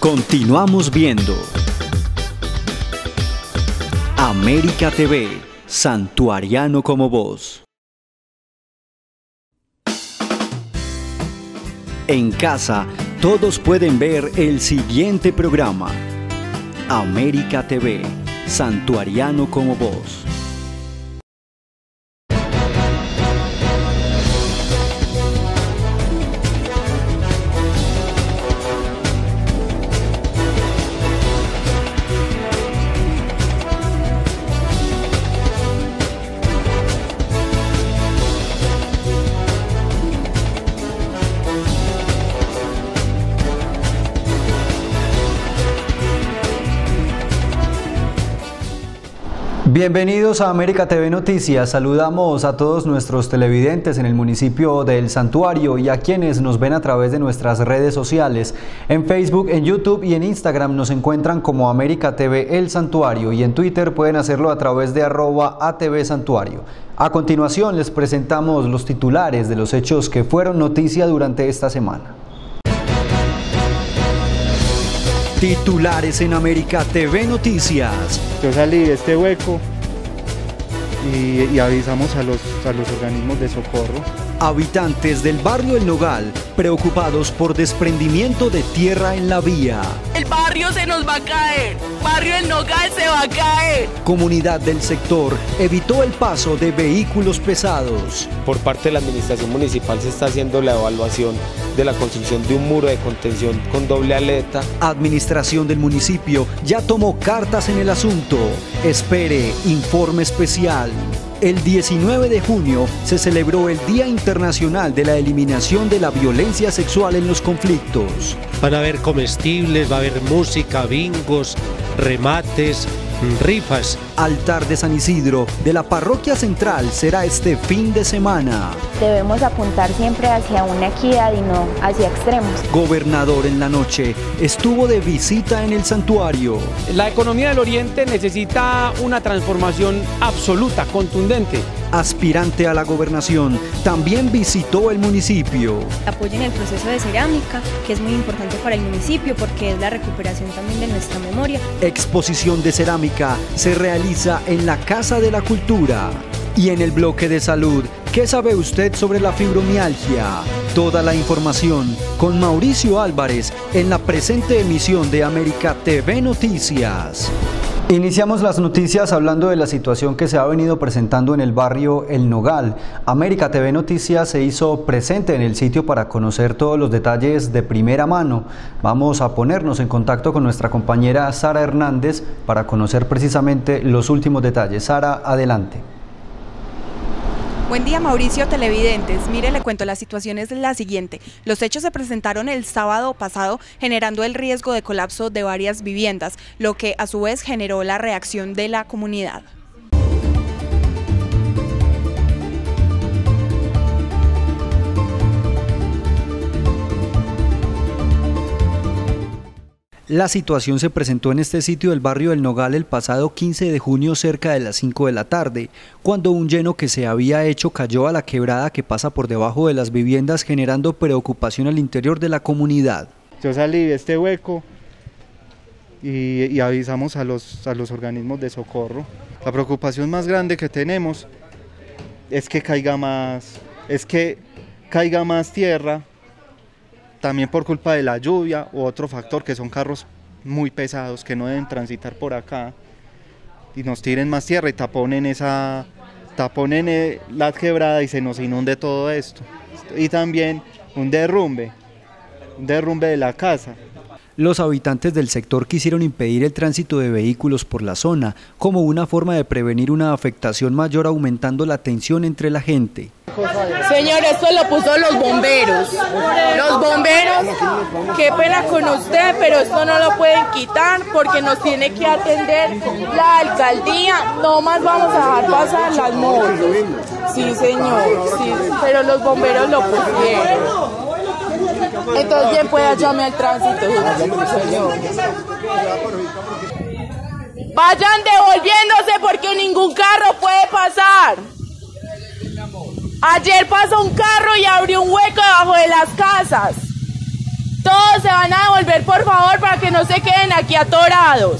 Continuamos viendo América TV, Santuariano como vos. En casa, todos pueden ver el siguiente programa. América TV, Santuariano como vos. Bienvenidos a América TV Noticias. Saludamos a todos nuestros televidentes en el municipio del Santuario y a quienes nos ven a través de nuestras redes sociales. En Facebook, en YouTube y en Instagram nos encuentran como América TV El Santuario y en Twitter pueden hacerlo a través de @ATVSantuario. A continuación les presentamos los titulares de los hechos que fueron noticia durante esta semana. Titulares en América TV Noticias. Yo salí de este hueco y avisamos a los organismos de socorro. Habitantes del barrio El Nogal, preocupados por desprendimiento de tierra en la vía. El barrio se nos va a caer, barrio El Nogal se va a caer. Comunidad del sector evitó el paso de vehículos pesados. Por parte de la administración municipal se está haciendo la evaluación de la construcción de un muro de contención con doble aleta. Administración del municipio ya tomó cartas en el asunto. Espere informe especial. El 19 de junio se celebró el Día Internacional de la Eliminación de la Violencia Sexual en los Conflictos. Van a haber comestibles, va a haber música, bingos, remates, rifas. Altar de San Isidro de la Parroquia Central será este fin de semana. Debemos apuntar siempre hacia una equidad y no hacia extremos. Gobernador en la noche estuvo de visita en el santuario. La economía del Oriente necesita una transformación absoluta, contundente. Aspirante a la gobernación, también visitó el municipio. Apoyen el proceso de cerámica, que es muy importante para el municipio porque es la recuperación también de nuestra memoria. Exposición de cerámica se realiza en la Casa de la Cultura. Y en el bloque de salud, ¿qué sabe usted sobre la fibromialgia? Toda la información con Mauricio Álvarez en la presente emisión de América TV Noticias. Iniciamos las noticias hablando de la situación que se ha venido presentando en el barrio El Nogal. América TV Noticias se hizo presente en el sitio para conocer todos los detalles de primera mano. Vamos a ponernos en contacto con nuestra compañera Sara Hernández para conocer precisamente los últimos detalles. Sara, adelante. Buen día, Mauricio, televidentes. Mire, le cuento, la situación es la siguiente. Los hechos se presentaron el sábado pasado, generando el riesgo de colapso de varias viviendas, lo que a su vez generó la reacción de la comunidad. La situación se presentó en este sitio del barrio El Nogal el pasado 15 de junio cerca de las 5 de la tarde, cuando un lleno que se había hecho cayó a la quebrada que pasa por debajo de las viviendas, generando preocupación al interior de la comunidad. Yo salí de este hueco y avisamos a los organismos de socorro. La preocupación más grande que tenemos es que caiga más tierra, también por culpa de la lluvia u otro factor que son carros muy pesados que no deben transitar por acá y nos tiren más tierra y taponen la quebrada y se nos inunde todo esto. Y también un derrumbe de la casa. Los habitantes del sector quisieron impedir el tránsito de vehículos por la zona, como una forma de prevenir una afectación mayor, aumentando la tensión entre la gente. Señor, esto lo puso los bomberos. Los bomberos, qué pena con usted, pero esto no lo pueden quitar porque nos tiene que atender la alcaldía. No más vamos a dejar pasar las motos. Sí, señor, sí, pero los bomberos lo pusieron. Entonces bien pueda llame al tránsito, señor. Vayan devolviéndose porque ningún carro puede pasar. Ayer pasó un carro y abrió un hueco debajo de las casas. Todos se van a devolver, por favor, para que no aquí atorados.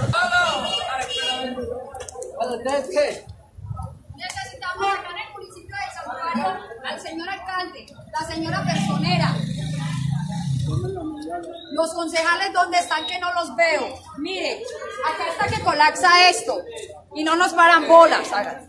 Necesitamos acá en el municipio del Santuario al señor alcalde, la señora personera. Los concejales, ¿dónde están? Que no los veo. Mire, acá está que colapsa esto y no nos paran bolas.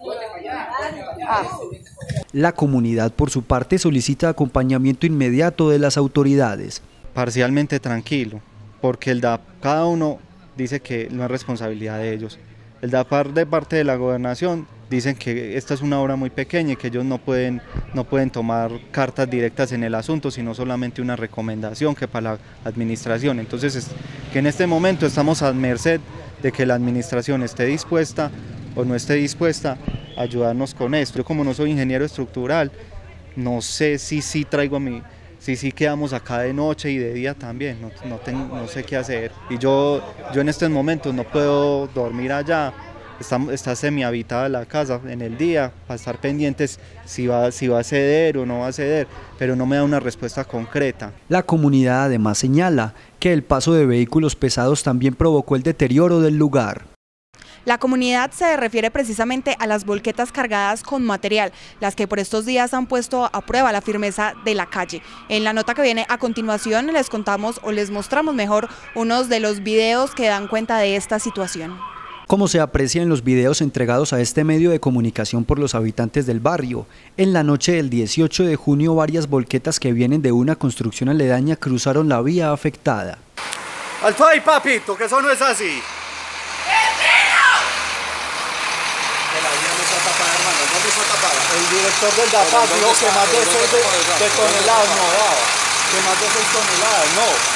La comunidad, por su parte, solicita acompañamiento inmediato de las autoridades. Parcialmente tranquilo, porque cada uno dice que no es responsabilidad de ellos. El DAPAR de parte de la gobernación dicen que esta es una obra muy pequeña y que ellos no pueden tomar cartas directas en el asunto, sino solamente una recomendación que para la administración. Entonces, que en este momento estamos a merced de que la administración esté dispuesta o no esté dispuesta a ayudarnos con esto. Yo, como no soy ingeniero estructural, no sé si traigo si quedamos acá de noche y de día también, no sé qué hacer. Y yo en estos momentos no puedo dormir allá, está semihabitada la casa en el día, para estar pendientes si va a ceder o no va a ceder, pero no me da una respuesta concreta. La comunidad además señala que el paso de vehículos pesados también provocó el deterioro del lugar. La comunidad se refiere precisamente a las volquetas cargadas con material, las que por estos días han puesto a prueba la firmeza de la calle. En la nota que viene a continuación les contamos o les mostramos mejor unos de los videos que dan cuenta de esta situación. Como se aprecia en los videos entregados a este medio de comunicación por los habitantes del barrio, en la noche del 18 de junio varias volquetas que vienen de una construcción aledaña cruzaron la vía afectada. ¡Alto ahí, papito, que eso no es así! El director del DAPAR dijo que más de 6 toneladas no daba, que más de 6 toneladas no.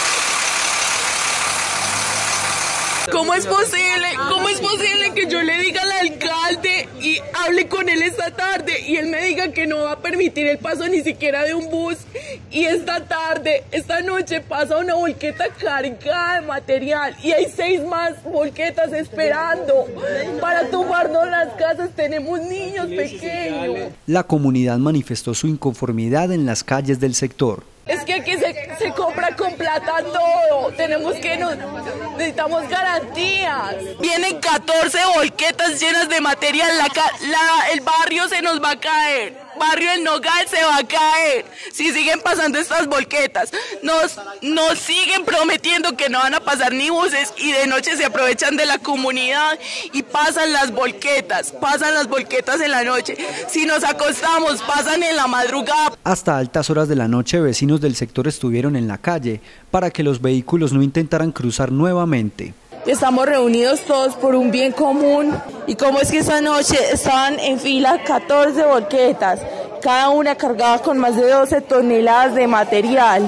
¿Cómo es posible que yo le diga al alcalde y hable con él esta tarde y él me diga que no va a permitir el paso ni siquiera de un bus? Y esta noche pasa una volqueta cargada de material y hay 6 más volquetas esperando para tumbarnos las casas. Tenemos niños pequeños. La comunidad manifestó su inconformidad en las calles del sector. Es que aquí se compra con plata todo, necesitamos garantías. Vienen 14 volquetas llenas de material, el barrio se nos va a caer. Barrio El Nogal se va a caer si siguen pasando estas volquetas. Nos siguen prometiendo que no van a pasar ni buses y de noche se aprovechan de la comunidad y pasan las volquetas en la noche. Si nos acostamos, pasan en la madrugada. Hasta altas horas de la noche, vecinos del sector estuvieron en la calle para que los vehículos no intentaran cruzar nuevamente. Estamos reunidos todos por un bien común y como es que esta noche estaban en fila 14 volquetas, cada una cargada con más de 12 toneladas de material.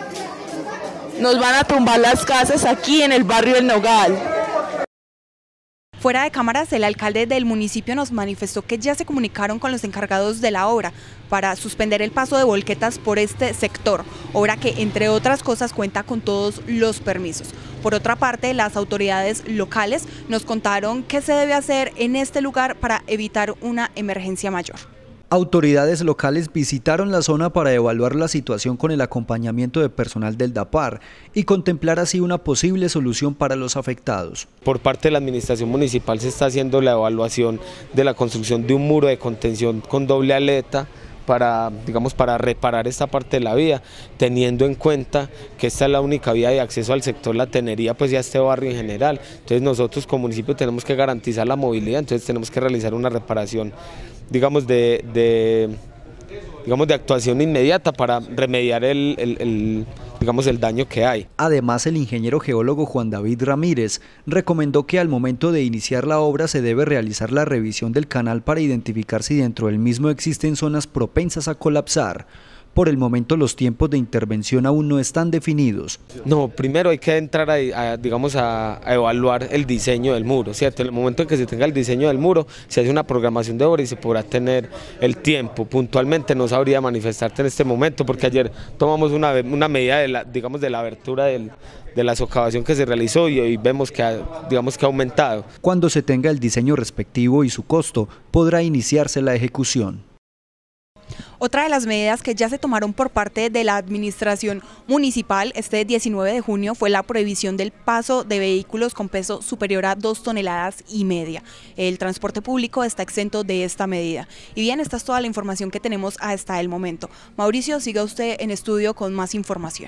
Nos van a tumbar las casas aquí en el barrio El Nogal. Fuera de cámaras, el alcalde del municipio nos manifestó que ya se comunicaron con los encargados de la obra para suspender el paso de volquetas por este sector, obra que entre otras cosas cuenta con todos los permisos. Por otra parte, las autoridades locales nos contaron qué se debe hacer en este lugar para evitar una emergencia mayor. Autoridades locales visitaron la zona para evaluar la situación con el acompañamiento de personal del DAPAR y contemplar así una posible solución para los afectados. Por parte de la administración municipal se está haciendo la evaluación de la construcción de un muro de contención con doble aleta para reparar esta parte de la vía, teniendo en cuenta que esta es la única vía de acceso al sector La Tenería, pues ya este barrio en general. Entonces nosotros como municipio tenemos que garantizar la movilidad, entonces tenemos que realizar una reparación, de actuación inmediata para remediar el daño que hay. Además, el ingeniero geólogo Juan David Ramírez recomendó que al momento de iniciar la obra se debe realizar la revisión del canal para identificar si dentro del mismo existen zonas propensas a colapsar. Por el momento los tiempos de intervención aún no están definidos. No, primero hay que entrar a evaluar el diseño del muro, ¿cierto? En el momento en que se tenga el diseño del muro, se hace una programación de obra y se podrá tener el tiempo. Puntualmente no sabría manifestarte en este momento porque ayer tomamos una medida de la abertura de la socavación que se realizó y hoy vemos que ha aumentado. Cuando se tenga el diseño respectivo y su costo, podrá iniciarse la ejecución. Otra de las medidas que ya se tomaron por parte de la administración municipal este 19 de junio fue la prohibición del paso de vehículos con peso superior a 2,5 toneladas. El transporte público está exento de esta medida. Y bien, esta es toda la información que tenemos hasta el momento. Mauricio, siga usted en estudio con más información.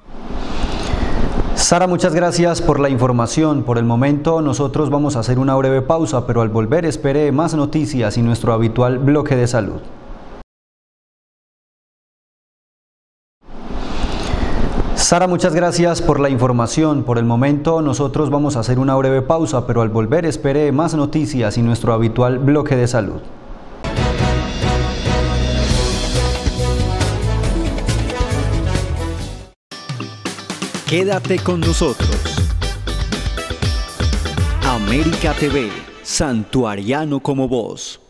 Sara, muchas gracias por la información. Por el momento nosotros vamos a hacer una breve pausa, pero al volver espere más noticias y nuestro habitual bloque de salud. Sara, muchas gracias por la información. Por el momento nosotros vamos a hacer una breve pausa, pero al volver espere más noticias y nuestro habitual bloque de salud. Quédate con nosotros. América TV, santuariano como vos.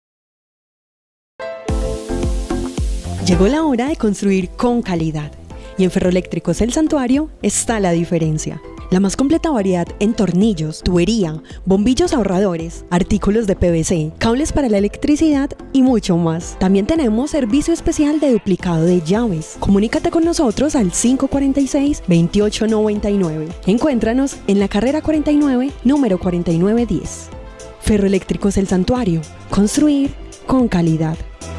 Llegó la hora de construir con calidad. Y en Ferroeléctricos El Santuario está la diferencia. La más completa variedad en tornillos, tubería, bombillos ahorradores, artículos de PVC, cables para la electricidad y mucho más. También tenemos servicio especial de duplicado de llaves. Comunícate con nosotros al 546-2899. Encuéntranos en la carrera 49, número 4910. Ferroeléctricos El Santuario. Construir con calidad.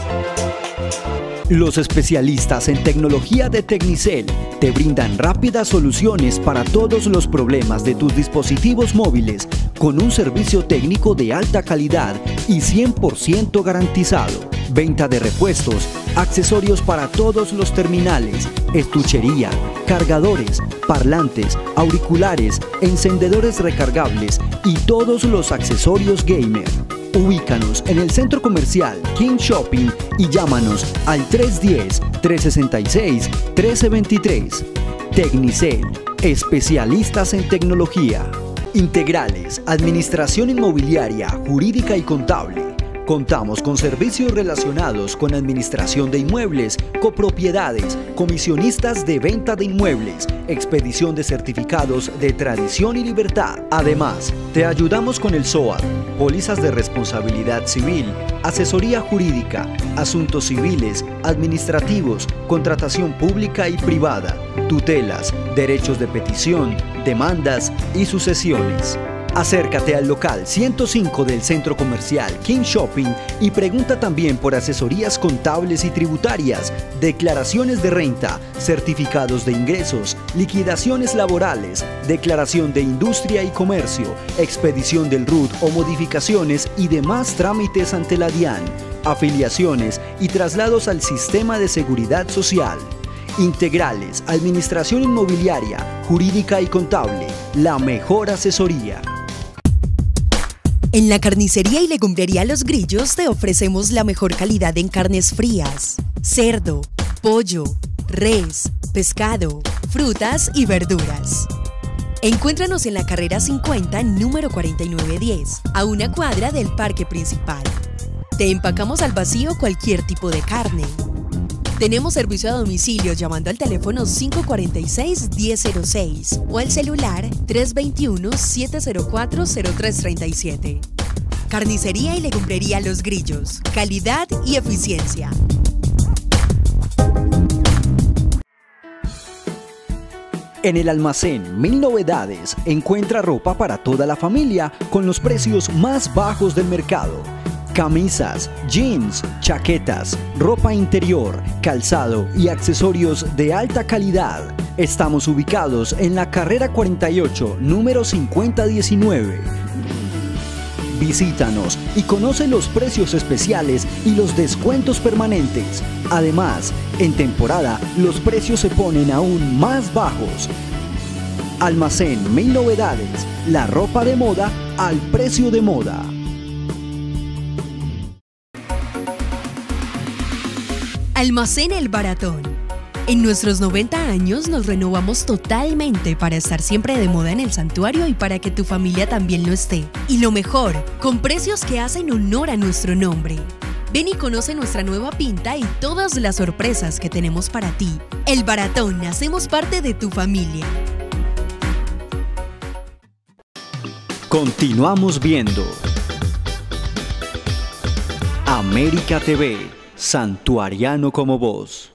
Los especialistas en tecnología de Tecnicel te brindan rápidas soluciones para todos los problemas de tus dispositivos móviles con un servicio técnico de alta calidad y 100% garantizado. Venta de repuestos, accesorios para todos los terminales, estuchería, cargadores, parlantes, auriculares, encendedores recargables y todos los accesorios gamer. Ubícanos en el centro comercial King Shopping y llámanos al 310-366-1323. Tecnicel, especialistas en tecnología. Integrales, administración inmobiliaria, jurídica y contable. Contamos con servicios relacionados con administración de inmuebles, copropiedades, comisionistas de venta de inmuebles, expedición de certificados de tradición y libertad. Además, te ayudamos con el SOAT, pólizas de responsabilidad civil, asesoría jurídica, asuntos civiles, administrativos, contratación pública y privada, tutelas, derechos de petición, demandas y sucesiones. Acércate al local 105 del Centro Comercial King Shopping y pregunta también por asesorías contables y tributarias, declaraciones de renta, certificados de ingresos, liquidaciones laborales, declaración de industria y comercio, expedición del RUT o modificaciones y demás trámites ante la DIAN, afiliaciones y traslados al Sistema de Seguridad Social. Integrales, administración inmobiliaria, jurídica y contable, la mejor asesoría. En la carnicería y legumbrería Los Grillos te ofrecemos la mejor calidad en carnes frías, cerdo, pollo, res, pescado, frutas y verduras. Encuéntranos en la carrera 50, número 4910, a una cuadra del parque principal. Te empacamos al vacío cualquier tipo de carne. Tenemos servicio a domicilio llamando al teléfono 546-1006 o al celular 321-704-0337. Carnicería y legumbrería Los Grillos, calidad y eficiencia. En el almacén Mil Novedades encuentra ropa para toda la familia con los precios más bajos del mercado. Camisas, jeans, chaquetas, ropa interior, calzado y accesorios de alta calidad. Estamos ubicados en la carrera 48, número 5019. Visítanos y conoce los precios especiales y los descuentos permanentes. Además, en temporada los precios se ponen aún más bajos. Almacén Mil Novedades, la ropa de moda al precio de moda. Almacén El Baratón. En nuestros 90 años nos renovamos totalmente para estar siempre de moda en el santuario y para que tu familia también lo esté. Y lo mejor, con precios que hacen honor a nuestro nombre. Ven y conoce nuestra nueva pinta y todas las sorpresas que tenemos para ti. El Baratón, hacemos parte de tu familia. Continuamos viendo América TV, santuariano como vos.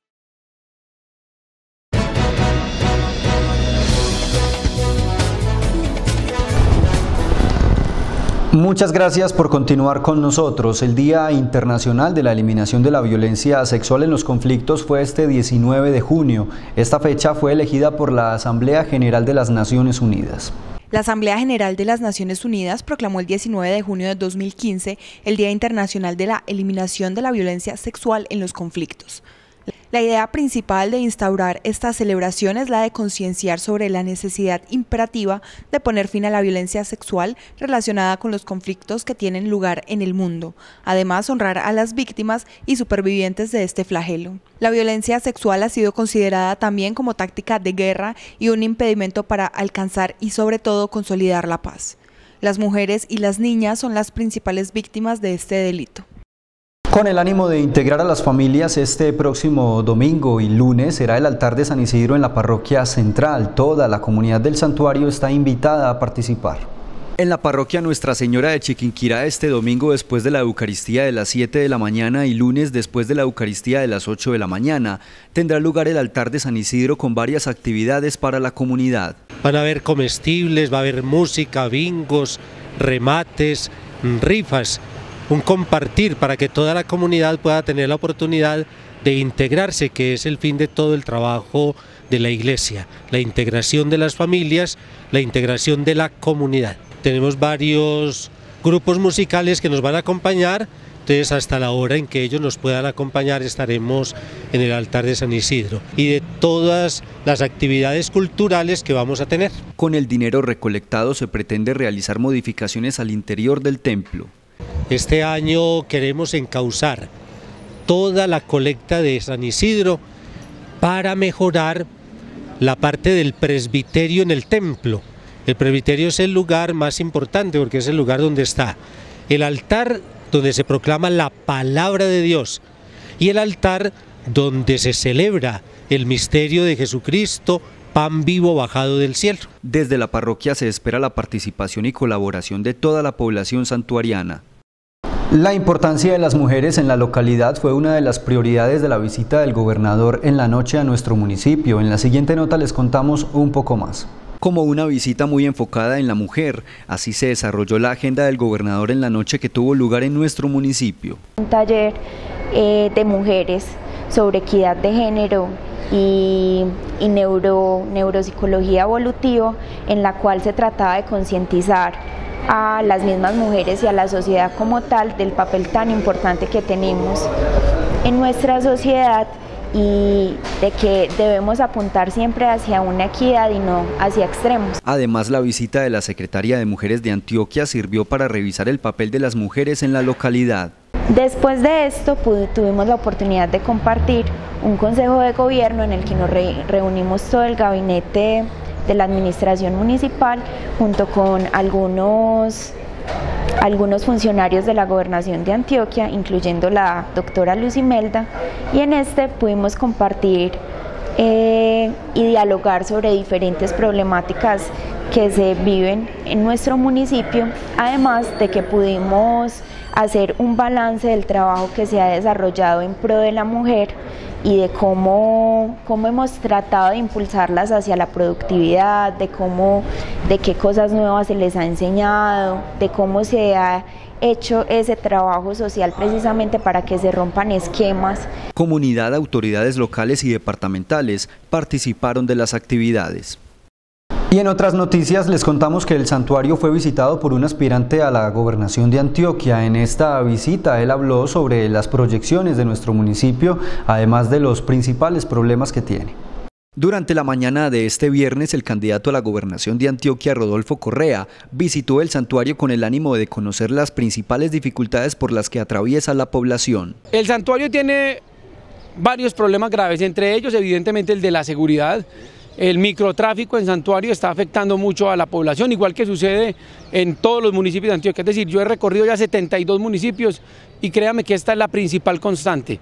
Muchas gracias por continuar con nosotros. El Día Internacional de la Eliminación de la Violencia Sexual en los Conflictos fue este 19 de junio. Esta fecha fue elegida por la Asamblea General de las Naciones Unidas. La Asamblea General de las Naciones Unidas proclamó el 19 de junio de 2015 el Día Internacional de la Eliminación de la Violencia Sexual en los Conflictos. La idea principal de instaurar esta celebración es la de concienciar sobre la necesidad imperativa de poner fin a la violencia sexual relacionada con los conflictos que tienen lugar en el mundo. Además, honrar a las víctimas y supervivientes de este flagelo. La violencia sexual ha sido considerada también como táctica de guerra y un impedimento para alcanzar y sobre todo consolidar la paz. Las mujeres y las niñas son las principales víctimas de este delito. Con el ánimo de integrar a las familias, este próximo domingo y lunes será el altar de San Isidro en la parroquia central. Toda la comunidad del santuario está invitada a participar. En la parroquia Nuestra Señora de Chiquinquirá este domingo después de la Eucaristía de las 7 de la mañana y lunes después de la Eucaristía de las 8 de la mañana, tendrá lugar el altar de San Isidro con varias actividades para la comunidad. Van a haber comestibles, va a haber música, bingos, remates, rifas. Un compartir para que toda la comunidad pueda tener la oportunidad de integrarse, que es el fin de todo el trabajo de la iglesia, la integración de las familias, la integración de la comunidad. Tenemos varios grupos musicales que nos van a acompañar, entonces hasta la hora en que ellos nos puedan acompañar estaremos en el altar de San Isidro y de todas las actividades culturales que vamos a tener. Con el dinero recolectado se pretende realizar modificaciones al interior del templo. Este año queremos encauzar toda la colecta de San Isidro para mejorar la parte del presbiterio en el templo. El presbiterio es el lugar más importante porque es el lugar donde está el altar donde se proclama la palabra de Dios y el altar donde se celebra el misterio de Jesucristo, pan vivo bajado del cielo. Desde la parroquia se espera la participación y colaboración de toda la población santuariana. La importancia de las mujeres en la localidad fue una de las prioridades de la visita del gobernador en la noche a nuestro municipio. En la siguiente nota les contamos un poco más. Como una visita muy enfocada en la mujer, así se desarrolló la agenda del gobernador en la noche que tuvo lugar en nuestro municipio. Un taller de mujeres sobre equidad de género y neuropsicología evolutiva, en la cual se trataba de concientizar a las mismas mujeres y a la sociedad como tal del papel tan importante que tenemos en nuestra sociedad y de que debemos apuntar siempre hacia una equidad y no hacia extremos. Además, la visita de la Secretaría de Mujeres de Antioquia sirvió para revisar el papel de las mujeres en la localidad. Después de esto tuvimos la oportunidad de compartir un consejo de gobierno en el que nos reunimos todo el gabinete de la administración municipal junto con algunos funcionarios de la gobernación de Antioquia, incluyendo la doctora Luz Imelda, y en este pudimos compartir y dialogar sobre diferentes problemáticas que se viven en nuestro municipio, además de que pudimos hacer un balance del trabajo que se ha desarrollado en pro de la mujer y de cómo hemos tratado de impulsarlas hacia la productividad, de qué cosas nuevas se les ha enseñado, de cómo se ha hecho ese trabajo social precisamente para que se rompan esquemas. Comunidad, autoridades locales y departamentales participaron de las actividades. Y en otras noticias les contamos que el santuario fue visitado por un aspirante a la gobernación de Antioquia. En esta visita él habló sobre las proyecciones de nuestro municipio, además de los principales problemas que tiene. Durante la mañana de este viernes, el candidato a la gobernación de Antioquia, Rodolfo Correa, visitó el santuario con el ánimo de conocer las principales dificultades por las que atraviesa la población. El santuario tiene varios problemas graves, entre ellos evidentemente el de la seguridad. El microtráfico en Santuario está afectando mucho a la población, igual que sucede en todos los municipios de Antioquia. Es decir, yo he recorrido ya 72 municipios y créame que esta es la principal constante.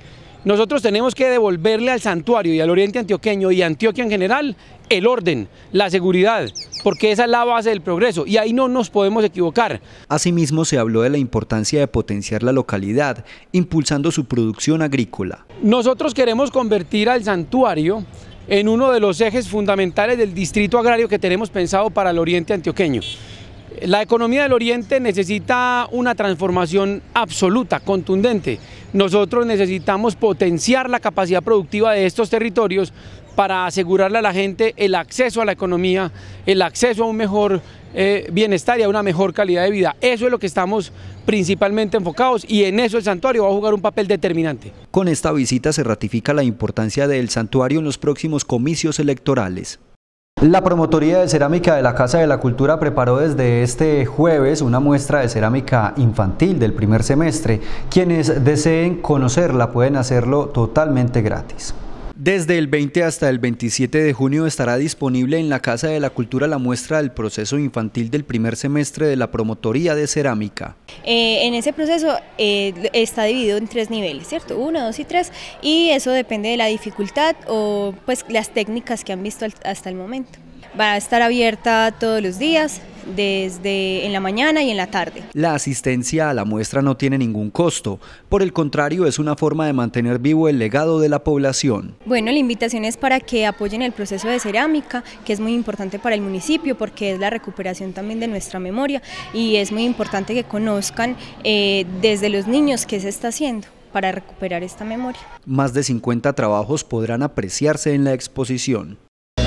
Nosotros tenemos que devolverle al santuario y al oriente antioqueño y a Antioquia en general el orden, la seguridad, porque esa es la base del progreso y ahí no nos podemos equivocar. Asimismo, se habló de la importancia de potenciar la localidad, impulsando su producción agrícola. Nosotros queremos convertir al santuario en uno de los ejes fundamentales del distrito agrario que tenemos pensado para el oriente antioqueño. La economía del oriente necesita una transformación absoluta, contundente. Nosotros necesitamos potenciar la capacidad productiva de estos territorios para asegurarle a la gente el acceso a la economía, el acceso a un mejor bienestar y a una mejor calidad de vida. Eso es lo que estamos principalmente enfocados y en eso el santuario va a jugar un papel determinante. Con esta visita se ratifica la importancia del santuario en los próximos comicios electorales. La Promotoría de Cerámica de la Casa de la Cultura preparó desde este jueves una muestra de cerámica infantil del primer semestre. Quienes deseen conocerla pueden hacerlo totalmente gratis. Desde el 20 hasta el 27 de junio estará disponible en la Casa de la Cultura la muestra del proceso infantil del primer semestre de la Promotoría de Cerámica. En ese proceso está dividido en 3 niveles, ¿cierto? 1, 2 y 3, y eso depende de la dificultad o pues las técnicas que han visto hasta el momento. Va a estar abierta todos los días, desde en la mañana y en la tarde. La asistencia a la muestra no tiene ningún costo, por el contrario es una forma de mantener vivo el legado de la población. Bueno, la invitación es para que apoyen el proceso de cerámica, que es muy importante para el municipio porque es la recuperación también de nuestra memoria y es muy importante que conozcan desde los niños qué se está haciendo para recuperar esta memoria. Más de 50 trabajos podrán apreciarse en la exposición.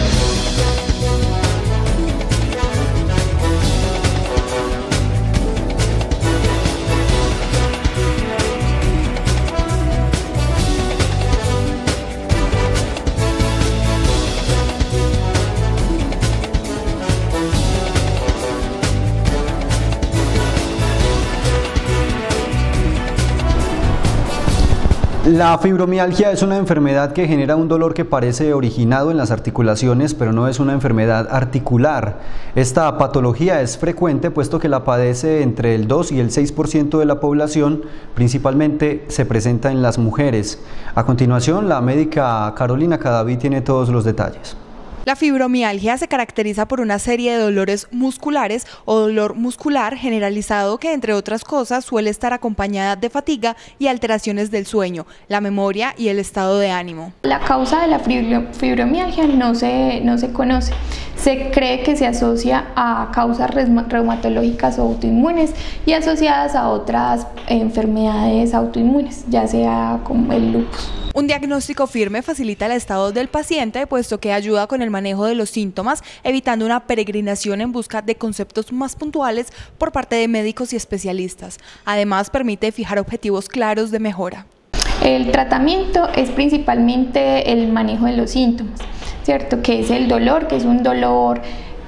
La fibromialgia es una enfermedad que genera un dolor que parece originado en las articulaciones, pero no es una enfermedad articular. Esta patología es frecuente puesto que la padece entre el 2 y el 6% de la población, principalmente se presenta en las mujeres. A continuación, la médica Carolina Cadavid tiene todos los detalles. La fibromialgia se caracteriza por una serie de dolores musculares o dolor muscular generalizado que, entre otras cosas, suele estar acompañada de fatiga y alteraciones del sueño, la memoria y el estado de ánimo. La causa de la fibromialgia no se conoce. Se cree que se asocia a causas reumatológicas o autoinmunes y asociadas a otras enfermedades autoinmunes, ya sea como el lupus. Un diagnóstico firme facilita el estado del paciente, puesto que ayuda con el manejo de los síntomas, evitando una peregrinación en busca de conceptos más puntuales por parte de médicos y especialistas. Además, permite fijar objetivos claros de mejora. El tratamiento es principalmente el manejo de los síntomas, ¿cierto? Que es el dolor, que es un dolor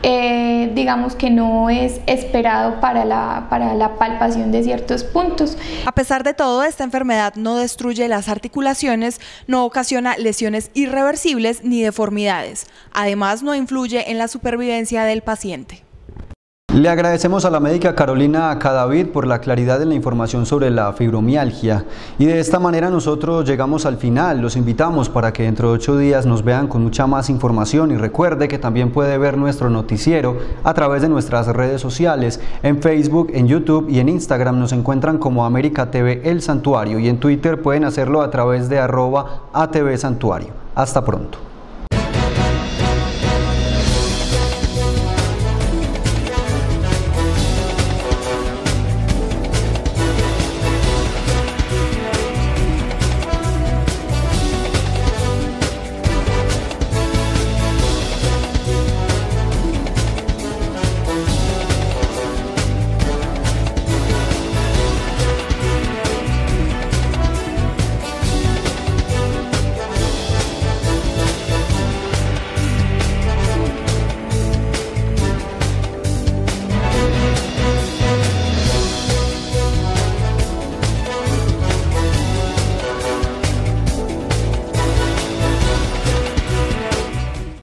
digamos que no es esperado para la palpación de ciertos puntos. A pesar de todo, esta enfermedad no destruye las articulaciones, no ocasiona lesiones irreversibles ni deformidades. Además, no influye en la supervivencia del paciente. Le agradecemos a la médica Carolina Cadavid por la claridad en la información sobre la fibromialgia y de esta manera nosotros llegamos al final. Los invitamos para que dentro de 8 días nos vean con mucha más información y recuerde que también puede ver nuestro noticiero a través de nuestras redes sociales. En Facebook, en YouTube y en Instagram nos encuentran como América TV El Santuario y en Twitter pueden hacerlo a través de @ATV Santuario. Hasta pronto.